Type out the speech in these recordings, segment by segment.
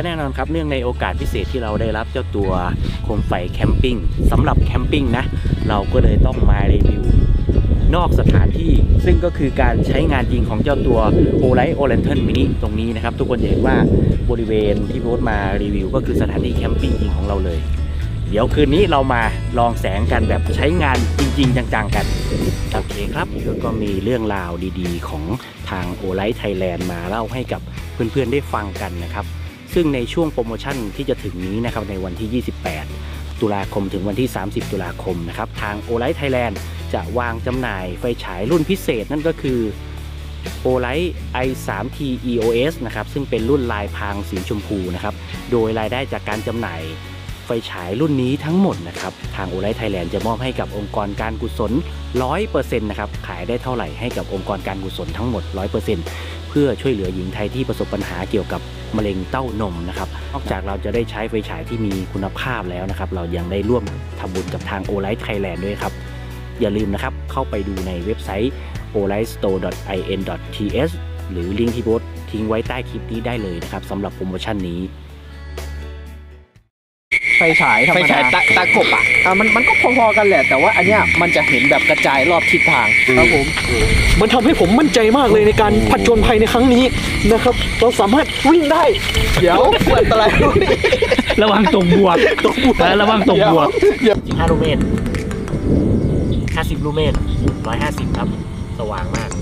แน่นอนครับเนื่องในโอกาสพิเศษที่เราได้รับเจ้าตัวโคมไฟแคมปิ้งสำหรับแคมปิ้งนะเราก็เลยต้องมารีวิวนอกสถานที่ซึ่งก็คือการใช้งานจริงของเจ้าตัว Olight Oriental Mini ตรงนี้นะครับทุกคนจะเห็นว่าบริเวณที่โพสต์มารีวิวก็คือสถานที่แคมปิ้งจริงของเราเลยเดี๋ยวคืนนี้เรามาลองแสงกันแบบใช้งานจริงๆจังๆกันโอเคครับก็มีเรื่องราวดีๆของทาง Olight Thailand มาเล่าให้กับเพื่อนๆได้ฟังกันนะครับซึ่งในช่วงโปรโมชั่นที่จะถึงนี้นะครับในวันที่28ตุลาคมถึงวันที่30ตุลาคมนะครับทาง Olight Thailand จะวางจำหน่ายไฟฉายรุ่นพิเศษนั่นก็คือ Olight i3T EOS นะครับซึ่งเป็นรุ่นลายพรางสีชมพูนะครับโดยรายได้จากการจำหน่ายไฟฉายรุ่นนี้ทั้งหมดนะครับทาง Olight Thailand จะมอบให้กับองค์กรการกุศล 100% นะครับขายได้เท่าไหร่ให้กับองค์กรการกุศลทั้งหมด 100%เพื่อช่วยเหลือหญิงไทยที่ประสบปัญหาเกี่ยวกับมะเร็งเต้านมนะครับนอกจากเราจะได้ใช้ไฟฉายที่มีคุณภาพแล้วนะครับเรายังได้ร่วมทำบุญกับทาง Olight Thailand ด้วยครับอย่าลืมนะครับเข้าไปดูในเว็บไซต์ olightstore.in.th หรือลิงก์ที่โพสต์ทิ้งไว้ใต้คลิปนี้ได้เลยนะครับสำหรับโปรโมชั่นนี้ไฟฉายธรรมดาไฟฉายตากบมันก็พอๆกันแหละแต่ว่าอันเนี้ยมันจะเห็นแบบกระจายรอบทิศทางครับผมมันทำให้ผมมั่นใจมากเลยในการผจญภัยในครั้งนี้นะครับเราสามารถวิ่งได้เดี๋ยวอันตรายระวังตกบวกระวังตกบวก15 ลูเมตร50 ลูเมตร150ครับสว่างมาก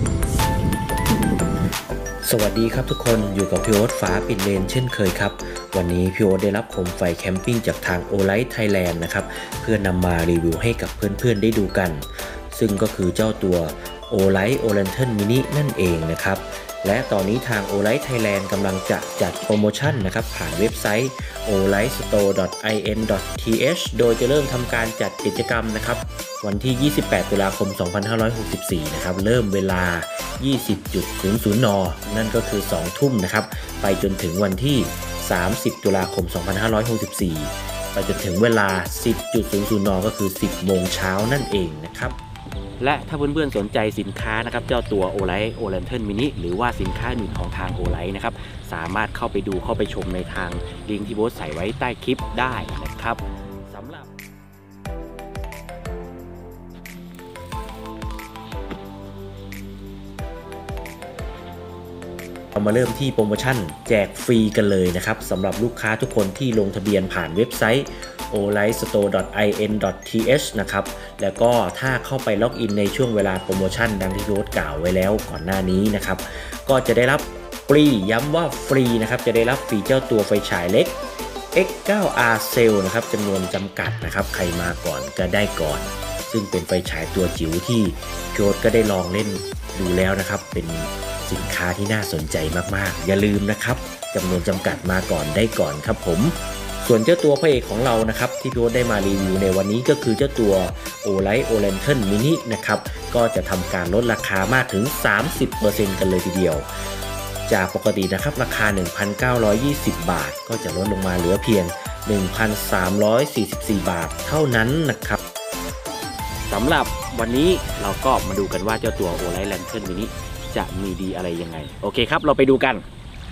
สวัสดีครับทุกคนอยู่กับพี่โอ๊ตฝาปิดเลนเช่นเคยครับวันนี้พี่โอ๊ตได้รับโคมไฟแคมปิ้งจากทาง Olight Thailand นะครับเพื่อนำมารีวิวให้กับเพื่อนๆได้ดูกันซึ่งก็คือเจ้าตัว Olight Oriental Mini นั่นเองนะครับและตอนนี้ทาง Olight Thailand กำลังจะจัดโปรโมชั่นนะครับผ่านเว็บไซต์ olightstore.in.th โดยจะเริ่มทำการจัดกิจกรรมนะครับวันที่ 28 ตุลาคม 2564 นะครับเริ่มเวลา 20.00 น. นั่นก็คือ 2 ทุ่มนะครับไปจนถึงวันที่ 30 ตุลาคม 2564 ไปจนถึงเวลา 10.00 น. ก็คือ 10 โมงเช้านั่นเองนะครับและถ้าเพื่อนๆสนใจสินค้านะครับเจ้าตัว Olight Oriental Mini หรือว่าสินค้าอื่นของทาง Olight นะครับสามารถเข้าไปดูเข้าไปชมในทางลิงก์ที่โพสต์ใส่ไว้ใต้คลิปได้นะครับสำหรับเรามาเริ่มที่โปรโมชั่นแจกฟรีกันเลยนะครับสำหรับลูกค้าทุกคนที่ลงทะเบียนผ่านเว็บไซต์ olightstore.in.th นะครับแล้วก็ถ้าเข้าไปล็อกอินในช่วงเวลาโปรโมชั่นดังที่โน้ตกล่าวไว้แล้วก่อนหน้านี้นะครับก็จะได้รับฟรีย้ำว่าฟรีนะครับจะได้รับฟรีเจ้าตัวไฟฉายเล็ก X9R Cell นะครับจำนวนจำกัดนะครับใครมาก่อนก็ได้ก่อนซึ่งเป็นไฟฉายตัวจิ๋วที่โน้ตก็ได้ลองเล่นดูแล้วนะครับเป็นสินค้าที่น่าสนใจมากๆอย่าลืมนะครับจำนวนจำกัดมาก่อนได้ก่อนครับผมส่วนเจ้าตัวพระเอกของเรานะครับที่พี่โอ๊ตได้มารีวิวในวันนี้ก็คือเจ้าตัว Olight Oriental Mini นะครับก็จะทำการลดราคามากถึง 30% กันเลยทีเดียวจากปกตินะครับราคา 1,920 บาทก็จะลดลงมาเหลือเพียง 1,344 บาทเท่านั้นนะครับสำหรับวันนี้เราก็มาดูกันว่าเจ้าตัว Olight Lantern Mini จะมีดีอะไรยังไงโอเคครับเราไปดูกัน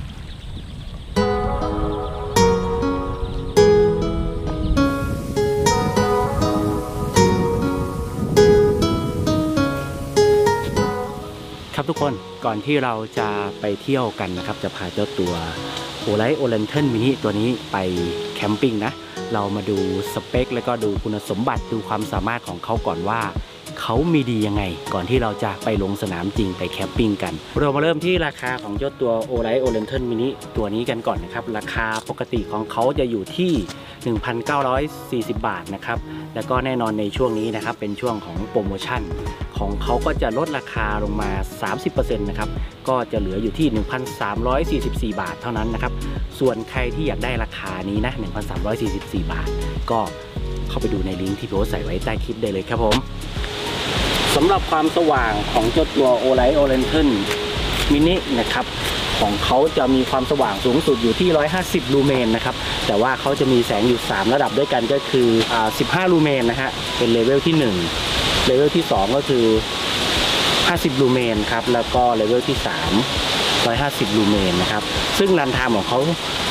ครับทุกคนก่อนที่เราจะไปเที่ยวกันนะครับจะพาเจ้าตัว Olight Oriental Mini ตัวนี้ไปแคมปิ้งนะเรามาดูสเปคแล้วก็ดูคุณสมบัติดูความสามารถของเขาก่อนว่าเขามีดียังไงก่อนที่เราจะไปลงสนามจริงไปแคมปิ้งกันเรามาเริ่มที่ราคาของเจ้าตัว Olight Oriental Mini ตัวนี้กันก่อนนะครับราคาปกติของเขาจะอยู่ที่ 1,940 บาทนะครับแล้วก็แน่นอนในช่วงนี้นะครับเป็นช่วงของโปรโมชั่นของเขาก็จะลดราคาลงมา 30% นะครับก็จะเหลืออยู่ที่ 1,344 บาทเท่านั้นนะครับส่วนใครที่อยากได้ราคานี้นะ 1,344 บาทก็เข้าไปดูในลิงก์ที่โพสต์ใส่ไว้ใต้คลิปได้เลยครับผมสำหรับความสว่างของเจ้าตัว Olight Oriental Mini นะครับของเขาจะมีความสว่างสูงสุดอยู่ที่150 ลูเมนนะครับแต่ว่าเขาจะมีแสงอยู่3ระดับด้วยกันก็คือ15 ลูเมนนะฮะเป็นเลเวลที่1เลเวลที่2ก็คือ50 ลูเมนครับแล้วก็เลเวลที่3 150 ลูเมนนะครับซึ่งรันไทม์ของเขา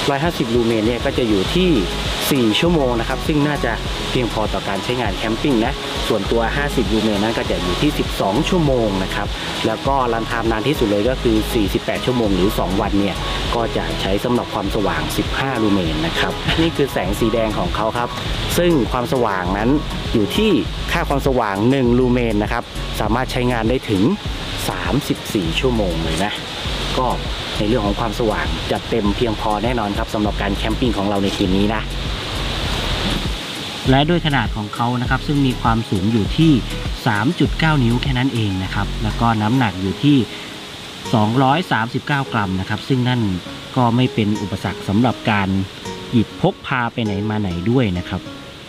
150 ลูเมนเนี่ยก็จะอยู่ที่ 4 ชั่วโมงนะครับซึ่งน่าจะเพียงพอต่อการใช้งานแคมปิ้งนะส่วนตัว 50 ลูเมนนั้นก็จะอยู่ที่ 12 ชั่วโมงนะครับแล้วก็รันไทม์นานที่สุดเลยก็คือ 48 ชั่วโมงหรือ 2 วันเนี่ยก็จะใช้สำหรับความสว่าง 15 ลูเมนนะครับนี่คือแสงสีแดงของเขาครับซึ่งความสว่างนั้นอยู่ที่ค่าความสว่าง 1 ลูเมนนะครับสามารถใช้งานได้ถึง 34 ชั่วโมงเลยนะก็ในเรื่องของความสว่างจัดเต็มเพียงพอแน่นอนครับสำหรับการแคมปิ้งของเราในคืนนี้นะและด้วยขนาดของเขานะครับซึ่งมีความสูงอยู่ที่ 3.9 นิ้วแค่นั้นเองนะครับแล้วก็น้ำหนักอยู่ที่ 239 กรัมนะครับซึ่งนั่นก็ไม่เป็นอุปสรรคสำหรับการหยิบพกพาไปไหนมาไหนด้วยนะครับ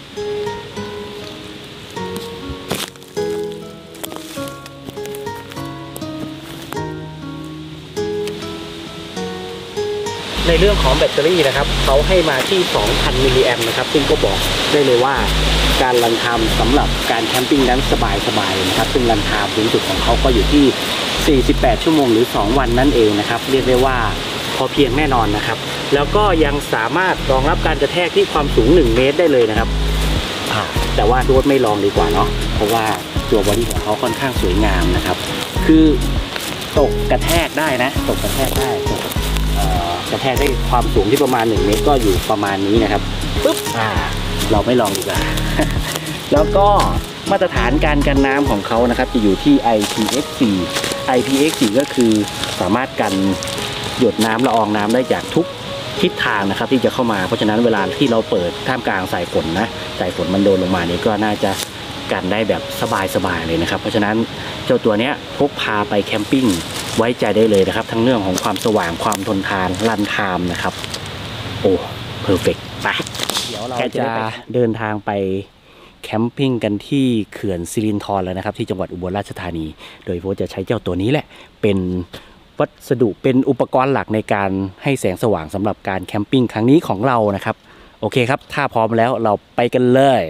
ในเรื่องของแบตเตอรี่นะครับเขาให้มาที่ 2,000 มิลลิแอมป์นะครับซึ่งก็บอกได้เลยว่าการรันไทม์สำหรับการแคมปิ้งนั้นสบายๆนะครับซึ่งรันไทม์สูงสุดของเขาก็อยู่ที่ 48 ชั่วโมงหรือ 2 วันนั่นเองนะครับเรียกได้ว่าพอเพียงแน่นอนนะครับแล้วก็ยังสามารถรองรับการกระแทกที่ความสูง 1 เมตรได้เลยนะครับแต่ว่าโดดไม่ลองดีกว่าเนาะเพราะว่าตัวบอดี้ของเขาค่อนข้างสวยงามนะครับคือตกกระแทกได้นะตกกระแทกได้กระแทกได้ความสูงที่ประมาณ 1 เมตรก็อยู่ประมาณนี้นะครับปึ๊บเราไม่ลองดีกว่า แล้วก็มาตรฐานการกันน้ำของเขานะครับจะอยู่ที่ IPX4 ก็คือสามารถกันหยดน้ำละอองน้ำได้จากทุกทิศทางนะครับที่จะเข้ามาเพราะฉะนั้นเวลาที่เราเปิดท่ามกลางสายฝนนะสายฝนมันโดนลงมานี่ก็น่าจะกันได้แบบสบายๆเลยนะครับเพราะฉะนั้นเจ้าตัวเนี้ยพกพาไปแคมปิ้งไว้ใจได้เลยนะครับทั้งเรื่องของความสว่างความทนทานรันไทม์นะครับโอ้เพอร์เฟกต์ไปเดี๋ยวเราจะเดินทางไปแคมปิ้งกันที่เขื่อนสิรินธรแล้วนะครับที่จังหวัดอุบลราชธานีโดยโฟจะใช้เจ้าตัวนี้แหละเป็นวัสดุเป็นอุปกรณ์หลักในการให้แสงสว่างสำหรับการแคมปิ้งครั้งนี้ของเรานะครับโอเคครับถ้าพร้อมแล้วเราไปกันเลย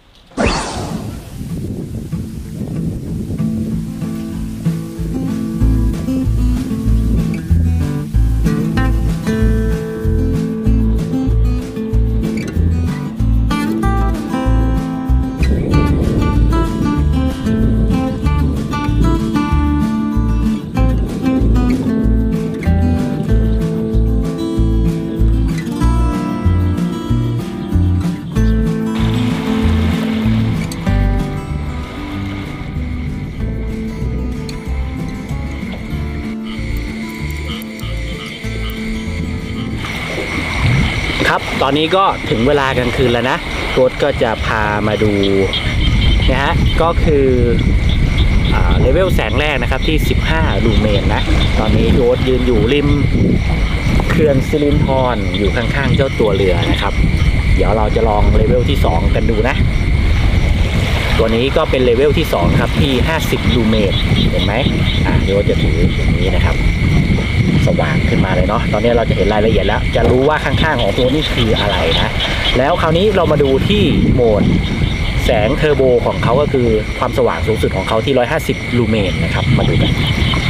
ครับตอนนี้ก็ถึงเวลากลางคืนแล้วนะโค้ชก็จะพามาดูนะฮะก็คือเลเวลแสงแรกนะครับที่15 ลูเมนนะตอนนี้โค้ชยืนอยู่ริมเขื่อนสิรินธรอยู่ข้างๆเจ้าตัวเรือนะครับเดี๋ยวเราจะลองเลเวลที่2กันดูนะตัวนี้ก็เป็นเลเวลที่2ครับที่50 ลูเมนเห็นไหมโค้ชจะถืออย่างนี้นะครับสว่างขึ้นมาเลยเนาะตอนนี้เราจะเห็นรายละเอียดแล้วจะรู้ว่าข้างๆของตัวนี้คืออะไรนะแล้วคราวนี้เรามาดูที่โหมดแสงเทอร์โบของเขาก็คือความสว่างสูงสุดของเขาที่150 ลูเมนนะครับมาดูกัน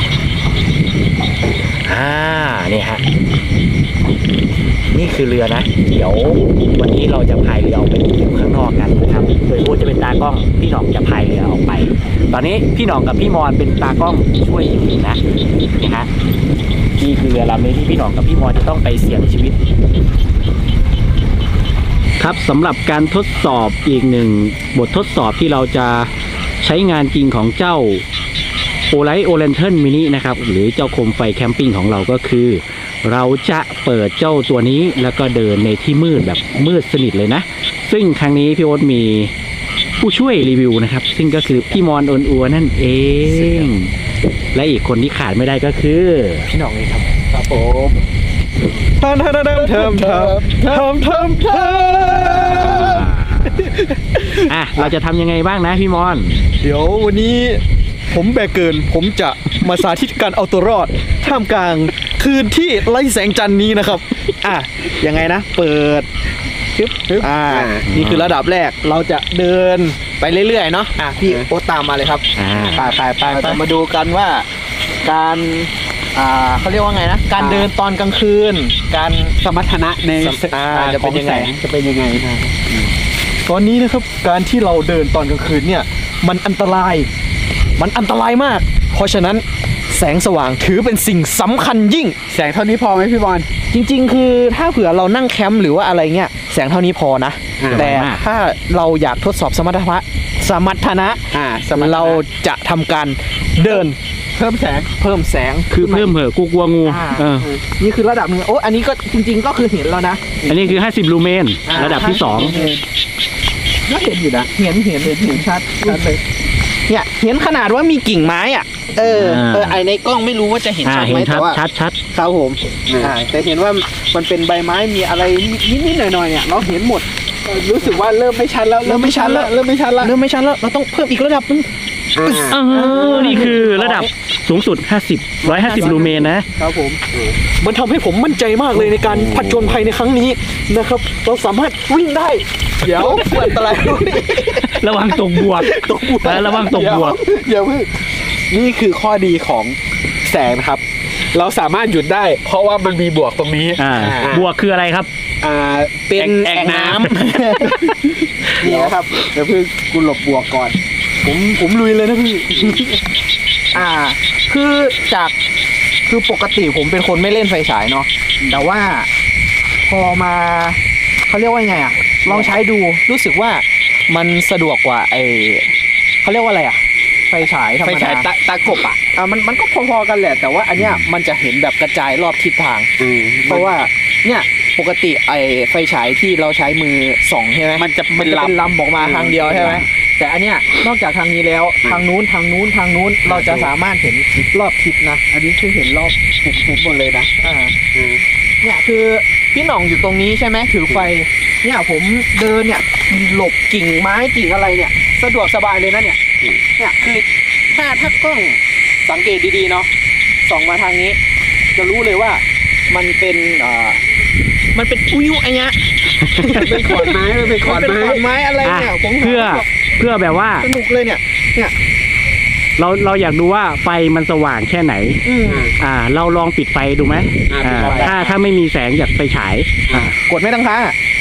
นี่ฮะนี่คือเรือนะเดี๋ยววันนี้เราจะพายเรือออกไปอยู่ข้างนอกกันนะครับโดยโบ๊ทจะเป็นตากล้องพี่หน่องจะพายเรือออกไปตอนนี้พี่หน่องกับพี่มอนเป็นตากล้องช่วยอยู่นะนี่ฮะนี่คือเรือลำนี้ที่พี่หน่องกับพี่มอนจะต้องไปเสี่ยงชีวิตครับสำหรับการทดสอบอีกหนึ่งบททดสอบที่เราจะใช้งานจริงของเจ้าโอไลท์โอเลนเทิร์นมินินะครับหรือเจ้าโคมไฟแคมปิ้งของเราก็คือเราจะเปิดเจ้าตัวนี้แล้วก็เดินในที่มืดแบบมืดสนิทเลยนะซึ่งครั้งนี้พี่โอ๊ตมีผู้ช่วยรีวิวนะครับซึ่งก็คือพี่มอนโอนอัวนั่นเองและอีกคนที่ขาดไม่ได้ก็คือพี่หน่องเลยครับครับผมเราจะทำยังไงบ้างนะพี่มอนเดี๋ยววันนี้ผมแบกเกินผมจะมาสาธิตการเอาตัวรอดท่ามกลางคืนที่ไร้แสงจันทร์นี้นะครับยังไงนะเปิดนี่คือระดับแรกเราจะเดินไปเรื่อยๆเนาะพี่โอ๊ตตามมาเลยครับไปเราจะมาดูกันว่าการเขาเรียกว่าไงนะการเดินตอนกลางคืนการสมรรถนะในจะเป็นยังไงจะเป็นยังไงนะตอนนี้นะครับการที่เราเดินตอนกลางคืนเนี่ยมันอันตรายมาก เพราะฉะนั้นแสงสว่างถือเป็นสิ่งสำคัญยิ่งแสงเท่านี้พอไหมพี่บอลจริงๆ คือถ้าเผื่อเรานั่งแคมป์หรือว่าอะไรเงี้ยแสงเท่านี้พอนะ แต่ถ้าเราอยากทดสอบสมรรถนะเราจะทำการเดินเพิ่มแสงคือเพิ่มเหอะกูกลัวงูนี่คือระดับหนึ่งโอ้อันนี้ก็จริงๆก็คือเห็นแล้วนะอันนี้คือ50ลูเมนระดับที่2 ก็เห็นอยู่นะเห็นชัดเลยเนี่ยเห็นขนาดว่ามีกิ่งไม้อ่ะไอในกล้องไม่รู้ว่าจะเห็นชัดไหมแต่ว่าชัดครับผมแต่เห็นว่ามันเป็นใบไม้มีอะไรนิดๆหน่อยๆเนี่ยเราเห็นหมดรู้สึกว่าเริ่มไม่ชัดแล้วเราต้องเพิ่มอีกระดับนึงนี่คือระดับสูงสุด150ลูเมนนะครับผมมันทำให้ผมมั่นใจมากเลยในการผจญภัยในครั้งนี้นะครับเราสามารถวิ่งได้เดี๋ยวอันตรายระวังตกบวกระวังตกบวกเดี๋ยวนี่คือข้อดีของแสงนะครับเราสามารถหยุดได้เพราะว่ามันมีบวกตรงนี้บวกคืออะไรครับเป็นแอ่งน้ำนี่นะครับเดี๋ยวพี่กูหลบบวกก่อนผมลุยเลยนะพี่คือปกติผมเป็นคนไม่เล่นไฟฉายเนาะแต่ว่าพอมาเขาเรียกว่าไงลองใช้ดูรู้สึกว่ามันสะดวกกว่าเขาเรียกว่าอะไรไฟฉายธรรมดาไฟฉายตากบมันก็พอๆกันแหละแต่ว่าอันเนี้ยมันจะเห็นแบบกระจายรอบทิศทางเพราะว่าเนี่ยปกติไฟฉายที่เราใช้มือส่องใช่ไหมมันจะเป็นลำออกมาทางเดียวใช่ไหมแต่อันเนี้ยนอกจากทางนี้แล้วทางนู้นเราจะสามารถเห็นรอบทิศนะอันนี้คือเห็นรอบเห็นหมดเลยนะเนี่ยคือพี่หน่องอยู่ตรงนี้ใช่ไหมถือไฟเนี่ยผมเดินเนี่ยหลบกิ่งไม้กิ่งอะไรเนี่ยสะดวกสบายเลยนะเนี่ยคือถ้ากล้องสังเกตดีๆเนาะส่องมาทางนี้จะรู้เลยว่ามันเป็นอุ้ยไอ้เนี้ยเป็นขอนไม้อะไรเนี่ยผมเพื่อแบบว่าสนุกเลยเนี่ยเราอยากดูว่าไฟมันสว่างแค่ไหนเราลองปิดไฟดูไหมถ้าไม่มีแสงจากไฟฉายกดไม่ตั้งค่า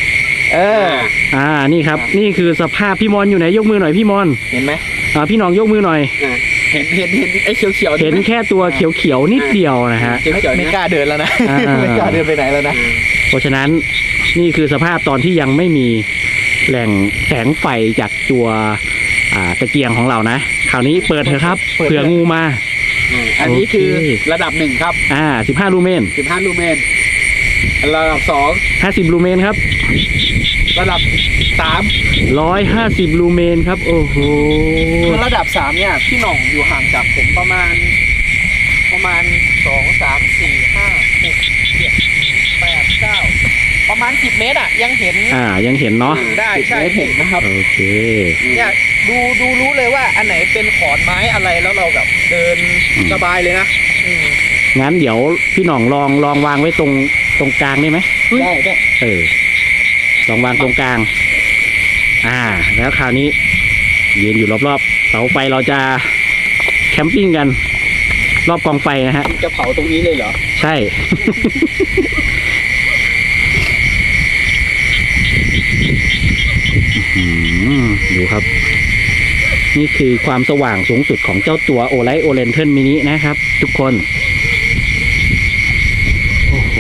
นี่ครับนี่คือสภาพพี่มอนอยู่ไหนยกมือหน่อยพี่มอนเห็นไหมพี่น้องยกมือหน่อยเห็นไอ้เขียวเห็นแค่ตัวเขียวนิดเดียวนะฮะไม่กล้าเดินแล้วนะไม่กล้าเดินไปไหนแล้วนะเพราะฉะนั้นนี่คือสภาพตอนที่ยังไม่มีแหล่งแสงไฟจากตัวตะเกียงของเรานะคราวนี้เปิดเถอะครับเผื่องูมาอันนี้คือระดับ1ครับ 15ลูเมนระดับ2 50ลูเมนครับระดับ 150ลูเมนครับโอ้โหระดับ3เนี่ยพี่หน่องอยู่ห่างจากผมประมาณ2 3 4 5 6 7 8 9ประมาณ10เมตรยังเห็นเนาะได้ใช่เห็นนะครับโอเคเนี่ยดูรู้เลยว่าอันไหนเป็นขอนไม้อะไรแล้วเราแบบเดินสบายเลยนะงั้นเดี๋ยวพี่หน่องลองวางไว้ตรงกลางได้ไหมได้ลองวางตรงกลางแล้วคราวนี้ยืนอยู่รอบๆเสาไฟเราจะแคมปิ้งกันรอบกองไฟนะฮะจะเผาตรงนี้เลยเหรอใช่ดูครับนี่คือความสว่างสูงสุดของเจ้าตัวโอไลท์โอเลนเทิร์นมินินะครับทุกคนโอ้โห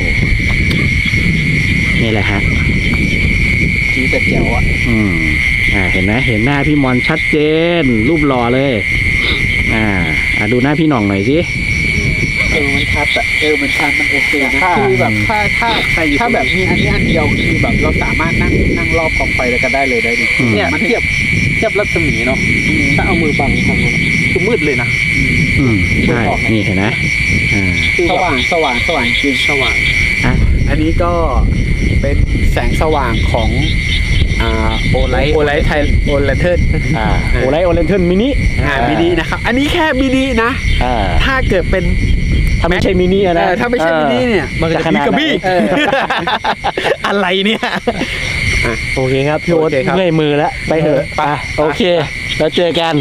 นี่แหละฮะจีแต่แจ๋วเห็นไหมเห็นหน้าพี่มอนชัดเจนรูปหล่อเลยดูหน้าพี่หน่องหน่อยสิมันชัดมันชัดมันโอเคนะคือแบบถ้าแบบมีอันนี้อันเดียวคือแบบเราสามารถนั่งรอบกองไฟแล้วกันได้เลยได้ดิเนี่ยมันเทียบรัศมีเนาะถ้าเอามือบังทางนั้นคือมืดเลยนะใช่นี่เห็นไหมคือสว่างจริงสว่างอันนี้ก็เป็นแสงสว่างของโอไลท์ไทยโอเลนเทิร์นโอไลท์โอเลนเทิร์นมินินะครับอันนี้แค่มินินะถ้าเกิดเป็นถ้าไม่ใช่มินินะถ้าไม่ใช่มินิเนี่ยมันจะบิ๊กกับบี้อะไรเนี่ยโอเคครับพี่โอ๊ตเมื่อยมือแล้วไปเถอะโอเคแล้วเจอกัน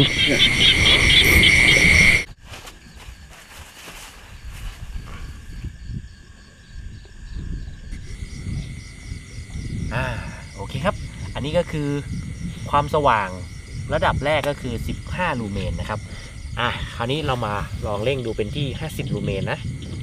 นนี้ก็คือความสว่างระดับแรกก็คือ15ลูเมนนะครับคราวนี้เรามาลองเร่งดูเป็นที่50ลูเมนนะ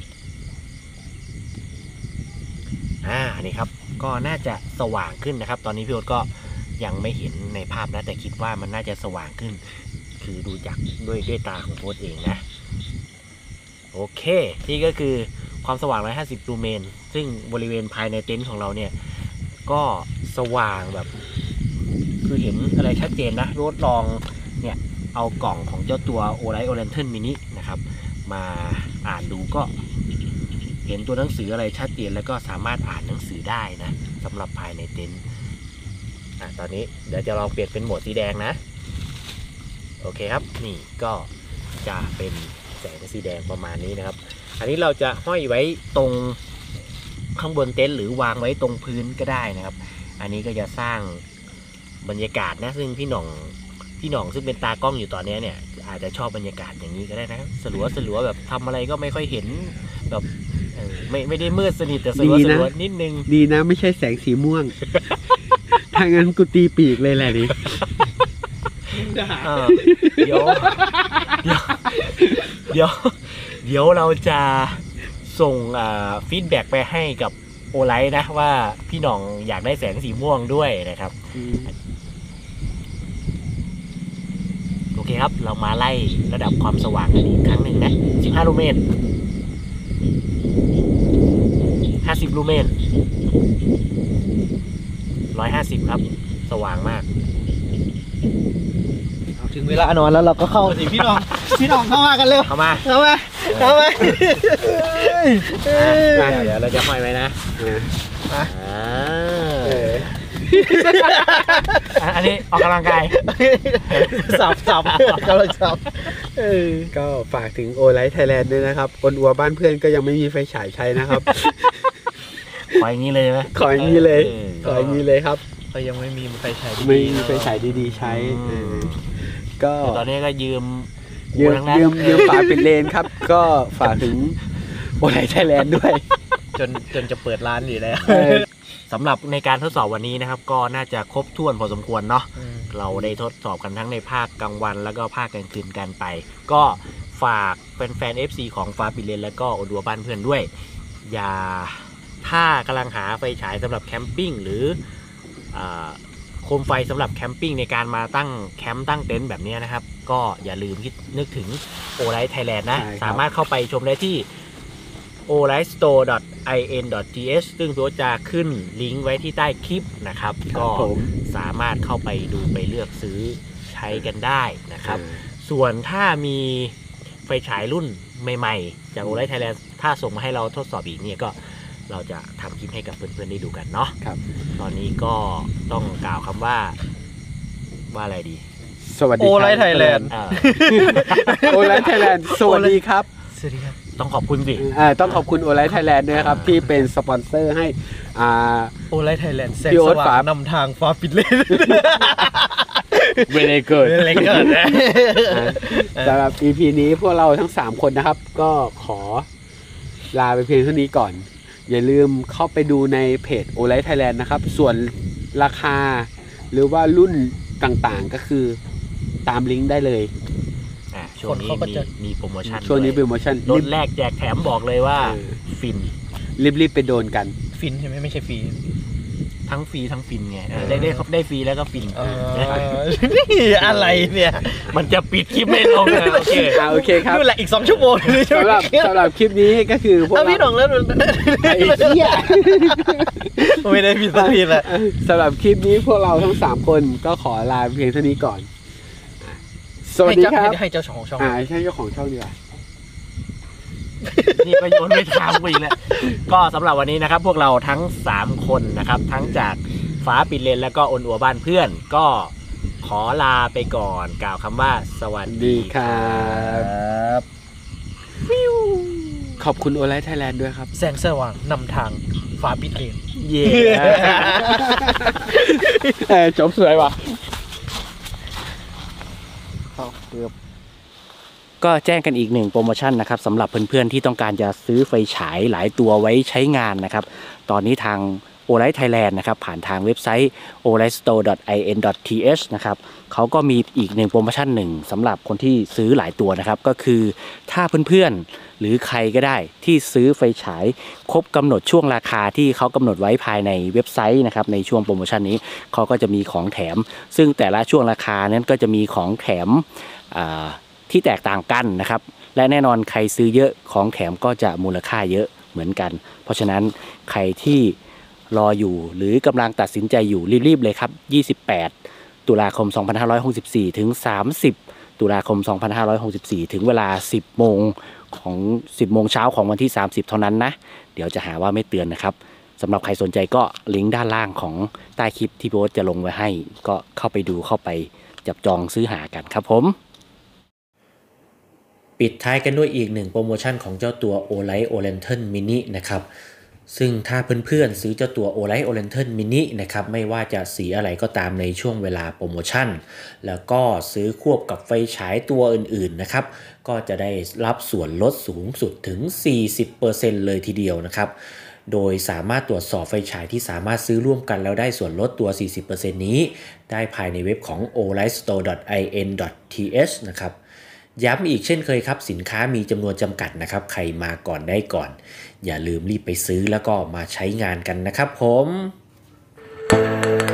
อันนี้ครับก็น่าจะสว่างขึ้นนะครับตอนนี้พี่โอ๊ตก็ยังไม่เห็นในภาพนะแต่คิดว่ามันน่าจะสว่างขึ้นคือดูจากด้วยตาของโอ๊ตเองนะโอเคนี่ก็คือความสว่าง150ลูเมนซึ่งบริเวณภายในเต็นท์ของเราเนี่ยก็สว่างแบบคือเห็นอะไรชัดเจนนะโอ๊ตลองเนี่ยเอากล่องของเจ้าตัว Olight Lantern Mini นะครับมาอ่านดูก็เห็นตัวหนังสืออะไรชัดเจนแล้วก็สามารถอ่านหนังสือได้นะสำหรับภายในเต็นท์ตอนนี้เดี๋ยวจะลองเปลี่ยนเป็นโหมดสีแดงนะโอเคครับนี่ก็จะเป็นแสงสีแดงประมาณนี้นะครับอันนี้เราจะห้อยไว้ตรงข้างบนเต็นท์หรือวางไว้ตรงพื้นก็ได้นะครับอันนี้ก็จะสร้างบรรยากาศนะซึ่งพี่หน่องซึ่งเป็นตากล้องอยู่ตอนนี้เนี่ยอาจจะชอบบรรยากาศอย่างนี้ก็ได้นะสลัวแบบทำอะไรก็ไม่ค่อยเห็นแบบไม่ได้มืดสนิทแต่สลัวนิดนึงดีนะไม่ใช่แสงสีม่วง ถ้างั้นกูตีปีกเลยแหละดิเดี๋ยวเราจะส่งฟีดแบ็กไปให้กับโอไลท์นะว่าพี่หน่องอยากได้แสงสีม่วงด้วยนะครับโอเคครับเรามาไล่ระดับความสว่างกันอีกครั้งหนึ่งนะ15ลูเมน50ลูเมน150ครับสว่างมากถึงเวลานอนแล้วเราก็เข้าสิพี่น้องเข้ามากันเร็วเข้ามาเดี๋ยวเราจะห้อยไว้นะอันนี้ออกกำลังกายสับกำลังสับก็ฝากถึงOlight Thailandด้วยนะครับอนอัวบ้านเพื่อนก็ยังไม่มีไฟฉายใช้นะครับขออย่างนี้เลยไหมขออย่างนี้เลยครับก็ยังไม่มีไฟฉายไม่มีไฟฉายดีๆใช้ก็ตอนนี้ก็ยืมฝาปิดเลนครับก็ฝากถึงOlight Thailandด้วยจนจะเปิดร้านอยู่แล้วสำหรับในการทดสอบวันนี้นะครับก็น่าจะครบถ้วนพอสมควรเนาะเราได้ทดสอบกันทั้งในภาคกลางวันแล้วก็ภาคกลางคืนกันไปก็ฝากแฟน FC ของฟ้าปิดเลนแล้วก็โอดัวบ้านเพื่อนด้วยถ้ากำลังหาไฟฉายสำหรับแคมปิ้งหรือโคมไฟสำหรับแคมปิ้งในการมาตั้งแคมป์ตั้งเต็นท์แบบนี้นะครับก็อย่าลืมนึกถึง Olight Thailand นะสามารถเข้าไปชมได้ที่ olightstore.in.th ซึ่งตัวจะขึ้นลิงก์ไว้ที่ใต้คลิปนะครับก็สามารถเข้าไปดูไปเลือกซื้อใช้กันได้นะครับส่วนถ้ามีไฟฉายรุ่นใหม่ๆจาก Olight Thailand ถ้าส่งมาให้เราทดสอบอีกเนี่ยก็เราจะทำคลิปให้กับเพื่อนๆได้ดูกันเนาะตอนนี้ก็ต้องกล่าวคำว่าอะไรดีสวัสดีครับ Olight Thailand Olight Thailand สวัสดีครับต้องขอบคุณสิต้องขอบคุณ Olight Thailand ด้วยครับที่เป็นสปอนเซอร์ให้ Olight Thailand แสงสว่างนำทางฟ้าปิดเลนเวลเกิดสำหรับ EP นี้พวกเราทั้ง3คนนะครับก็ขอลาไปเพียงเท่านี้ก่อนอย่าลืมเข้าไปดูในเพจ Olight Thailand นะครับส่วนราคาหรือว่ารุ่นต่างๆก็คือตามลิงก์ได้เลยช่วงนี้มีโปรโมชั่นช่วงนี้โปรโมชั่นลดแรกแจกแถมบอกเลยว่าฟินรีบไปโดนกันฟินใช่ไหมไม่ใช่ฟรีทั้งฟรีทั้งฟินไงได้ฟรีแล้วก็ฟินอะไรเนี่ยมันจะปิดคลิปไม่ลงโอเคครับนู่นแหละอีก2ชั่วโมงสำหรับคลิปนี้ก็คือพวกพี่หน่องแล้วไอ้เหี้ยไม่ได้ผิดสักทีแหละสำหรับคลิปนี้พวกเราทั้ง3คนก็ขอลาเพียงเท่านี้ก่อนสวัสดีครับให้เจ้าของช่องใช่เจ้าของช่องดีกว่านี่ก็โยนไม่ถามกูอีกแล้วก็สำหรับวันนี้นะครับพวกเราทั้ง3คนนะครับทั้งจากฟ้าปิดเลนแล้วก็อนอัวบ้านเพื่อนก็ขอลาไปก่อนกล่าวคำว่าสวัสดีครับขอบคุณOlight Thailandด้วยครับแสงสว่างนำทางฟ้าปิดเลนจบสวยว่ะก็แจ้งกันอีก1โปรโมชั่นนะครับสำหรับเพื่อนๆที่ต้องการจะซื้อไฟฉายหลายตัวไว้ใช้งานนะครับตอนนี้ทาง Olight Thailand นะครับผ่านทางเว็บไซต์ olightstore.in.th นะครับเขาก็มีอีกหนึ่งโปรโมชั่นหนึ่งสำหรับคนที่ซื้อหลายตัวนะครับก็คือถ้าเพื่อนๆหรือใครก็ได้ที่ซื้อไฟฉายครบกำหนดช่วงราคาที่เขากำหนดไว้ภายในเว็บไซต์นะครับในช่วงโปรโมชั่นนี้เขาก็จะมีของแถมซึ่งแต่ละช่วงราคานั้นก็จะมีของแถมที่แตกต่างกันนะครับและแน่นอนใครซื้อเยอะของแถมก็จะมูลค่าเยอะเหมือนกันเพราะฉะนั้นใครที่รออยู่หรือกำลังตัดสินใจอยู่รีบๆเลยครับ28ตุลาคม2564ถึง30ตุลาคม2564ถึงเวลา10 โมงเช้าของวันที่30เท่านั้นนะเดี๋ยวจะหาว่าไม่เตือนนะครับสำหรับใครสนใจก็ลิงก์ด้านล่างของใต้คลิปที่โบ๊ทจะลงไว้ให้ก็เข้าไปดูเข้าไปจับจองซื้อหากันครับผมปิดท้ายกันด้วยอีกหนึ่งโปรโมชั่นของเจ้าตัว Olight Lantern Mini นะครับซึ่งถ้าเพื่อนๆซื้อเจ้าตัว Olight Lantern Mini นะครับไม่ว่าจะสีอะไรก็ตามในช่วงเวลาโปรโมชั่นแล้วก็ซื้อควบกับไฟฉายตัวอื่นๆนะครับก็จะได้รับส่วนลดสูงสุดถึง 40% เลยทีเดียวนะครับโดยสามารถตรวจสอบไฟฉายที่สามารถซื้อร่วมกันแล้วได้ส่วนลดตัว 40% นี้ได้ภายในเว็บของ olightstore.in.th นะครับย้ำอีกเช่นเคยครับสินค้ามีจำนวนจำกัดนะครับใครมาก่อนได้ก่อนอย่าลืมรีบไปซื้อแล้วก็มาใช้งานกันนะครับผม